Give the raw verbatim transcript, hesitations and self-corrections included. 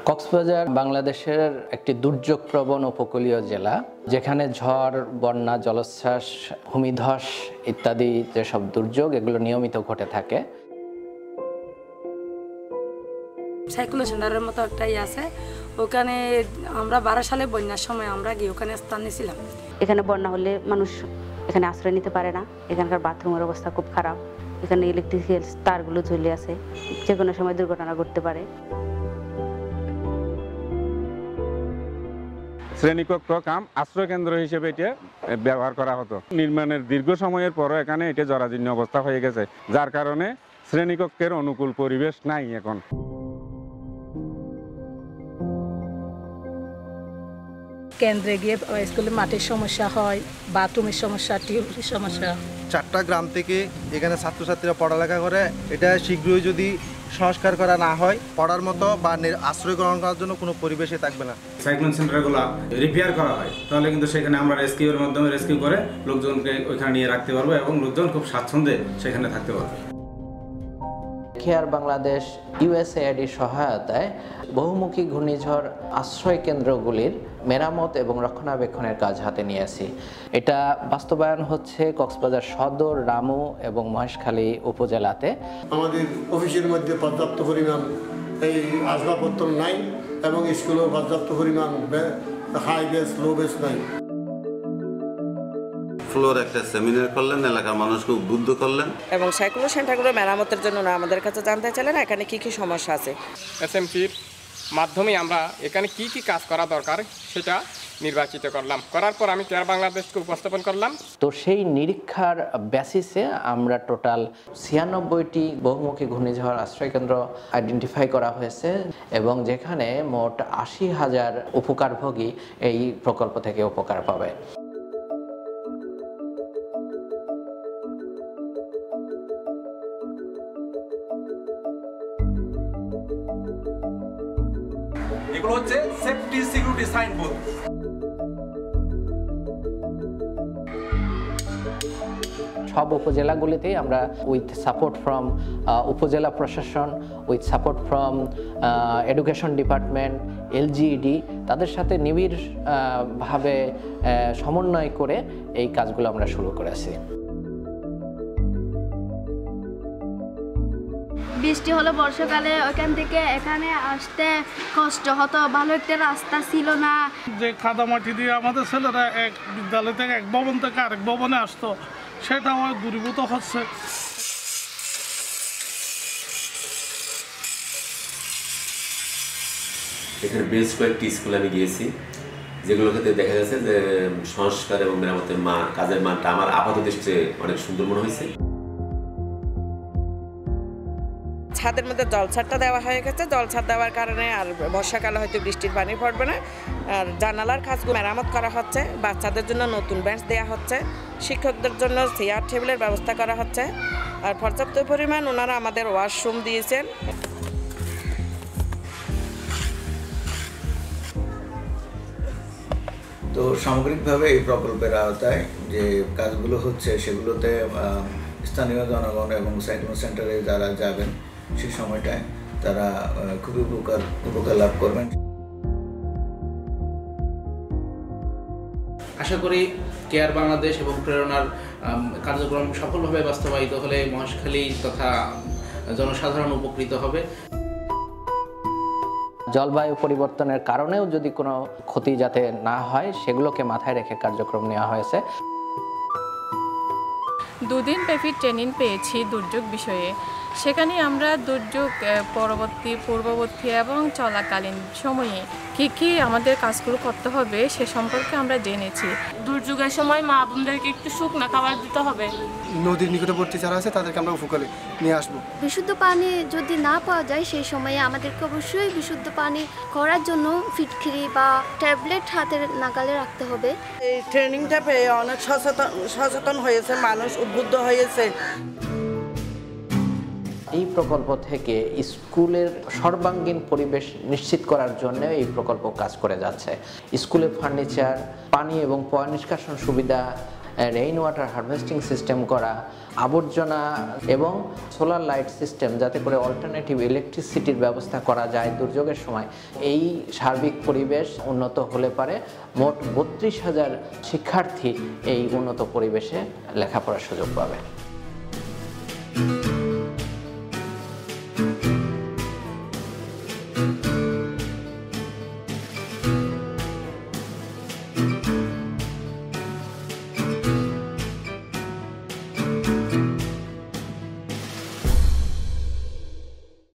কক্সবাজার বাংলাদেশের একটি দুর্যোগ প্রবণ উপকূলীয় জেলা, যেখানে ঝড়, বন্যা, জলোচ্ছ্বাস, ভূমিধস ইত্যাদি যেসব দুর্যোগ এগুলো নিয়মিত ঘটে থাকে। সাইক্লোন সেন্টারের মতো একটাই আছে, ওখানে আমরা বারো সালে বন্যার সময় আমরা গিয়ে ওখানে স্থান নিয়েছিলাম। এখানে বন্যা হলে মানুষ এখানে আশ্রয় নিতে পারে না, এখানকার বাথরুমের অবস্থা খুব খারাপ, এখানে ইলেকট্রিক্যাল তারগুলো ঝুলে আছে, যে কোনো সময় দুর্ঘটনা ঘটতে পারে। শ্রেণীকক্ষ কাম আশ্রয় কেন্দ্র হিসেবে এটা ব্যবহার করা হতো। নির্মাণের দীর্ঘ সময়ের পরও এখানে এটা জরাজীর্ণ অবস্থা হয়ে গেছে, যার কারণে শ্রেণীকক্ষের অনুকূল পরিবেশ নাই এখন। কেন্দ্রে গিয়ে স্কুলে মাটির সমস্যা হয়, বাথরুমের সমস্যা, টিউবের সমস্যা। চারটা গ্রাম থেকে এখানে ছাত্রছাত্রীরা পড়ালেখা করে, এটা শীঘ্রই যদি সংস্কার করা না হয়, পড়ার মতো বা আশ্রয় গ্রহণ করার জন্য কোনো পরিবেশে থাকবে না। সাইক্লোন সেন্টারগুলো রিপেয়ার করা হয়, তাহলে কিন্তু সেখানে আমরা রেস্কিউর মাধ্যমে রেস্কিউ করে লোকজনকে ওইখানে নিয়ে রাখতে পারবো এবং লোকজন খুব স্বাচ্ছন্দ্যে সেখানে থাকতে পারবে। কেয়ার বাংলাদেশ ইউএসএআইডির সহায়তায় বহুমুখী ঘূর্ণিঝড় আশ্রয় কেন্দ্রগুলির মেরামত এবং রক্ষণাবেক্ষণের কাজ হাতে নিয়েছি। এটা বাস্তবায়ন হচ্ছে কক্সবাজার সদর, রামু এবং মহেশখালী উপজেলাতে। আমাদের অফিসের মধ্যে পর্যাপ্ত পরিমাণ এই আসবাবপত্র নাই এবং স্কুলেও পর্যাপ্ত পরিমাণ হাই বেস, লো বেস নাই। ফ্লোর একটা সেমিনার করলেন, এলাকার মানুষকে উদ্বুদ্ধ করলেন এবং সাইক্লোন সেন্টারগুলো মেরামতের জন্য না আমাদের কাছে জানতে চাইলেন এখানে কি কি সমস্যা আছে। এসএমসির মাধ্যমে আমরা এখানে কি কি কাজ করা দরকার সেটা নির্বাচিত করলাম, করার পর আমি কেয়ার বাংলাদেশকে উপস্থাপন করলাম। তো সেই নিরীক্ষার বেসিসে আমরা টোটাল ছিয়ানব্বইটি বহুমুখী ঘূর্ণিঝড় আশ্রয়কেন্দ্র আইডেন্টিফাই করা হয়েছে এবং যেখানে মোট আশি হাজার উপকারভোগী এই প্রকল্প থেকে উপকার পাবে। এগুলো হচ্ছে সেফটি সিকিউরিটি সাইনবোর্ড। সব উপজেলাগুলিতেই আমরা উইথ সাপোর্ট ফ্রম উপজেলা প্রশাসন, with support from education department, LGED, তাদের সাথে নিবিড় ভাবে সমন্বয় করে এই কাজগুলো আমরা শুরু করেছি। বৃষ্টি হলো বর্ষাকালে, ওইখান থেকে এখানে আসতে কষ্ট হতো, ভালো একটা রাস্তা ছিল না। যে কাদামাটি দিয়ে আমাদের ছেলেরা এক বিদ্যালয় থেকে এক ভবন থেকে আরেক ভবনে আসতো, সেটা আমার দূরীভূত হচ্ছে। এখানে বেশ কয়েকটি স্কুলে আমি গিয়েছি, যেগুলোর ক্ষেত্রে দেখা গেছে যে সংস্কার এবং মেরামতের মান, কাজের মানটা আমার আপাত দৃষ্টিতে অনেক সুন্দর মনে হয়েছে। ছাদের মধ্যে জলছাদটা দেওয়া হয়ে গেছে, জলছাদ দেওয়ার কারণে আর বর্ষাকালে হয়তো বৃষ্টির পানি পড়বে না। আর জানালার কাজগুলো মেরামত করা হচ্ছে, বাচ্চাদের জন্য নতুন বেঞ্চ দেওয়া হচ্ছে, শিক্ষকদের জন্য চেয়ার টেবিলের ব্যবস্থা করা হচ্ছে, আর পর্যাপ্ত পরিমাণ ওনারা আমাদের ওয়াশরুম দিয়েছেন। তো সামগ্রিকভাবে এই প্রকল্পের আওতায় যে কাজগুলো হচ্ছে সেগুলোতে স্থানীয় জনগণ এবং সাইক্লোন সেন্টারে যারা যাবেন সেই সময়টায় তারা খুবই উপকার উপকার লাভ করবেন। আশা করি কেয়ার বাংলাদেশ এবং প্রেরণার কার্যক্রম সফলভাবে বাস্তবায়িত হলে মহেশখালী তথা জনসাধারণ উপকৃত হবে। জলবায়ু পরিবর্তনের কারণেও যদি কোনো ক্ষতি যাতে না হয় সেগুলোকে মাথায় রেখে কার্যক্রম নেওয়া হয়েছে। দুদিন ব্যাপী ট্রেনিং পেয়েছি দুর্যোগ বিষয়ে। সেখানে আমরা দুর্যোগ পরবর্তী, পূর্ববর্তী এবং চলাকালীন সময়ে কী কী আমাদের কাজগুলো করতে হবে সে সম্পর্কে আমরা জেনেছি। দুর্যোগের সময় মা বোনদেরকে একটু শুকনা খাবার দিতে হবে। নদীর নিকটবর্তী যারা আছে তাদেরকে আমরা উপকূলে নিয়ে আসবো। বিশুদ্ধ পানি যদি না পাওয়া যায় সেই সময়ে আমাদেরকে অবশ্যই বিশুদ্ধ পানি করার জন্য ফিটকিরি বা ট্যাবলেট হাতের নাগালে রাখতে হবে। এই ট্রেনিংটা পেয়ে অনেক সচেতন সচেতন হয়েছে মানুষ, উদ্বুদ্ধ হয়েছে। এই প্রকল্প থেকে স্কুলের সর্বাঙ্গীন পরিবেশ নিশ্চিত করার জন্য এই প্রকল্প কাজ করে যাচ্ছে। স্কুলে ফার্নিচার, পানি এবং পয় নিষ্কাশন সুবিধা রেইন ওয়াটার হারভেস্টিং সিস্টেম করা, আবর্জনা এবং সোলার লাইট সিস্টেম, যাতে করে অল্টারনেটিভ ইলেকট্রিসিটির ব্যবস্থা করা যায় দুর্যোগের সময়। এই সার্বিক পরিবেশ উন্নত হলে পারে মোট বত্রিশ হাজার শিক্ষার্থী এই উন্নত পরিবেশে লেখাপড়ার সুযোগ পাবে। Thank you.